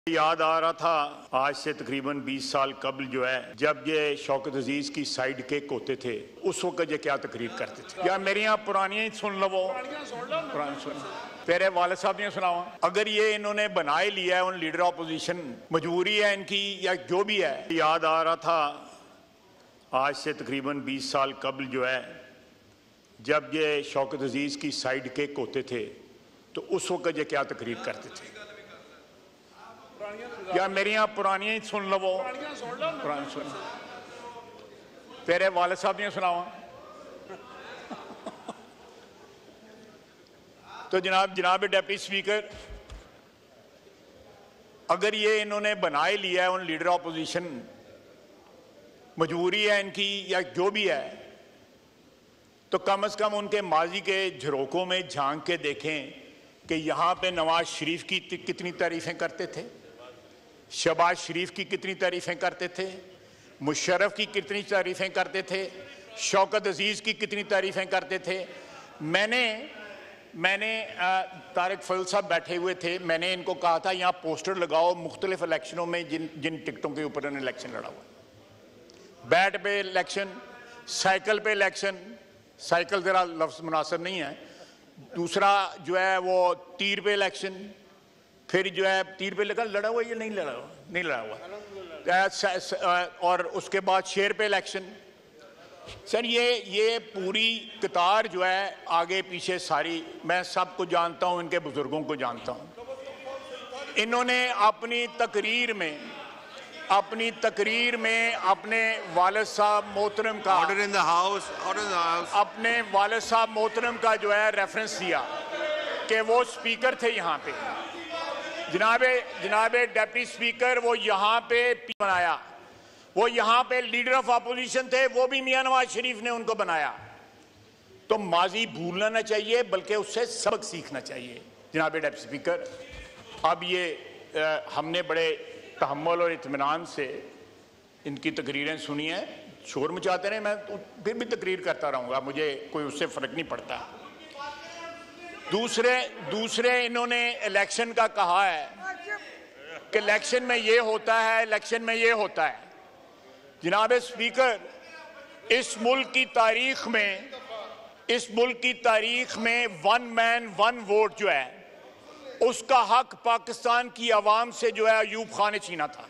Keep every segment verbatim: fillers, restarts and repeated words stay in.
याद आ रहा था आज से तकरीबन बीस साल कबल जो है जब ये शौकत अजीज की साइड केक होते थे उस वक्त ये क्या तकरीर करते थे। या मेरी यहाँ पुरानी सुन लो, वो पुरानी सुन तेरे वाले साहब ने सुनावा। अगर ये इन्होंने बना ही लिया है उन लीडर ऑपोजिशन, मजबूरी है इनकी या जो भी है। याद आ रहा था आज से तकरीबन बीस साल कबल जो है जब ये शौकत अजीज की साइड केक होते थे तो उस वक्त ये क्या तकरीर करते थे। या मेरी यहाँ पुरानी सुन लो, वो पुरानी सुन तेरे वाले साहब ने सुनावा। तो जनाब जनाब डेप्टी स्पीकर, अगर ये इन्होंने बना ही लिया है उन लीडर ऑपोजिशन, मजबूरी है इनकी या जो भी है, तो कम से कम उनके माजी के झरोकों में झांक के देखें कि यहाँ पे नवाज शरीफ की कितनी तारीफें करते थे, शहबाज शरीफ की कितनी तारीफें करते थे, मुशर्रफ की कितनी तारीफें करते थे, शौकत अजीज की कितनी तारीफें करते थे। मैंने मैंने तारिक फजल साहब बैठे हुए थे, मैंने इनको कहा था यहाँ पोस्टर लगाओ मुख्तलिफ इलेक्शनों में जिन जिन टिकटों के ऊपर उन्होंने इलेक्शन लड़ा हुआ। बैट पे इलेक्शन, साइकिल पे इलेक्शन, साइकिल ज़रा लफ्ज़ मुनासिब नहीं है, दूसरा जो है वो तीर पे इलेक्शन, फिर जो है तीर पे लगा लड़ा हुआ, ये नहीं लड़ा हुआ नहीं लड़ा हुआ और उसके बाद शेर पे इलेक्शन। सर ये ये पूरी कतार जो है आगे पीछे सारी, मैं सबको जानता हूं, इनके बुजुर्गों को जानता हूं। इन्होंने अपनी तकरीर में अपनी तकरीर में अपने वालिद साहब मोहतरम का order in the house order in the house अपने वालिद साहब मोहतरम का जो है रेफरेंस दिया कि वो स्पीकर थे यहाँ पे। जनाबे जनाबे डेप्टी स्पीकर, वो यहाँ पे बनाया, वो यहाँ पे लीडर ऑफ अपोजिशन थे, वो भी मियां नवाज शरीफ ने उनको बनाया। तो माजी भूलना ना चाहिए बल्कि उससे सबक सीखना चाहिए। जनाबे डेप्टी स्पीकर, अब ये आ, हमने बड़े तहम्मुल और इत्मीनान से इनकी तकरीरें सुनी हैं, शोर मचाते रहे, मैं तो फिर भी तकरीर करता रहूँगा, मुझे कोई उससे फ़र्क नहीं पड़ता। दूसरे दूसरे इन्होंने इलेक्शन का कहा है कि इलेक्शन में ये होता है, इलेक्शन में ये होता है। जनाब स्पीकर, इस मुल्क की तारीख में इस मुल्क की तारीख में वन मैन वन वोट जो है उसका हक पाकिस्तान की आवाम से जो है अयूब खान ने छीना था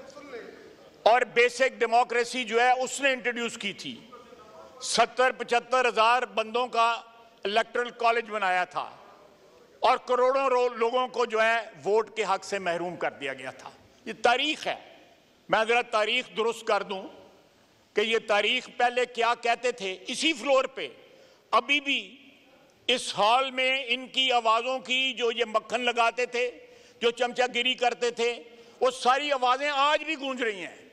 और बेसिक डेमोक्रेसी जो है उसने इंट्रोड्यूस की थी। सत्तर पचहत्तर हजार बंदों का इलेक्टोरल कॉलेज बनाया था और करोड़ों लोगों को जो है वोट के हक से महरूम कर दिया गया था। ये तारीख है। मैं जरा तारीख दुरुस्त कर दूं कि ये तारीख पहले क्या कहते थे। इसी फ्लोर पे अभी भी इस हॉल में इनकी आवाजों की, जो ये मक्खन लगाते थे, जो चमचागिरी करते थे, वो सारी आवाजें आज भी गूंज रही हैं।